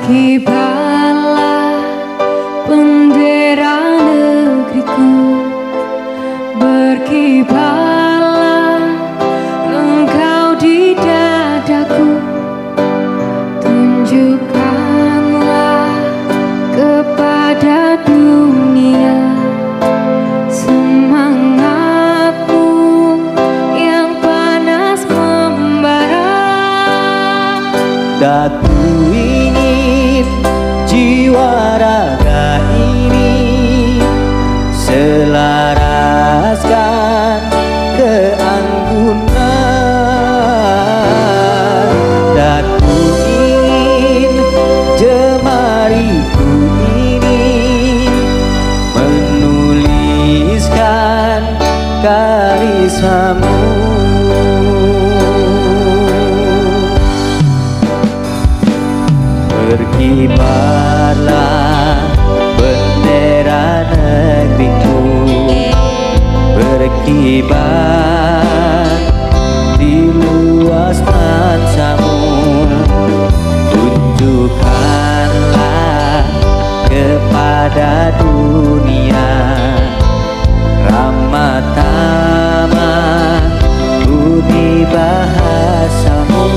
Berkibarlah bendera negeriku, berkibarlah engkau di dadaku, tunjukkanlah kepada dunia semangatmu yang panas membara. Daku ingin jiwa raga ini selaraskan keanggunan. Daku ingin jemariku ini menuliskan karismamu. Berkibarlah bendera negeriku, berkibar di luas mansamu, tunjukkanlah kepada dunia ramah tamah budi bahasamu.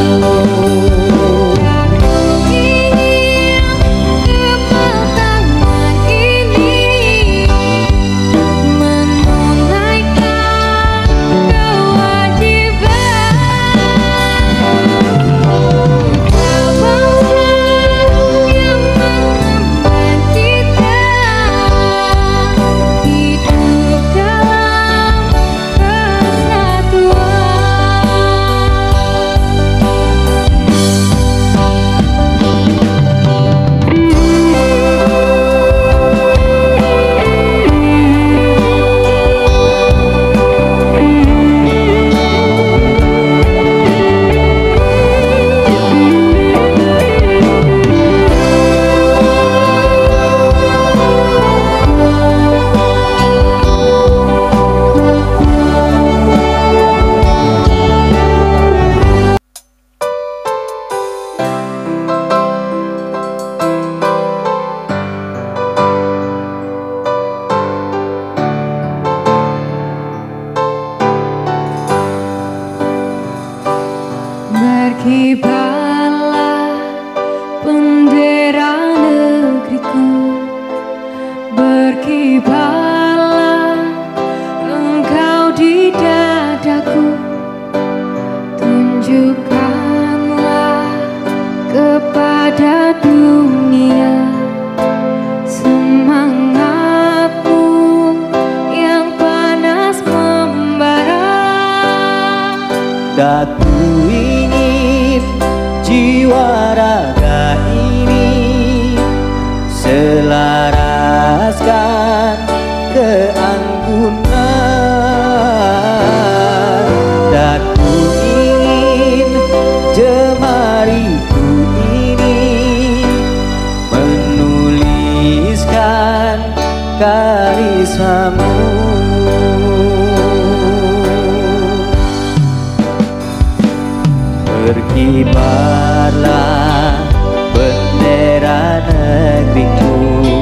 Berkibarlah bendera negeriku, berkibarlah engkau di dadaku, tunjukkanlah kepada dunia semangatmu yang panas membara. Daku ingin jiwa raga ini selaraskan keanggunan. Daku ingin jemariku ini menuliskan karismamu. Berkibarlah bendera negeriku,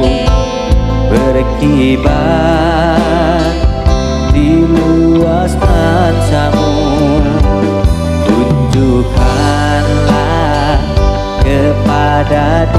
berkibar di luas mansamu, tunjukkanlah kepada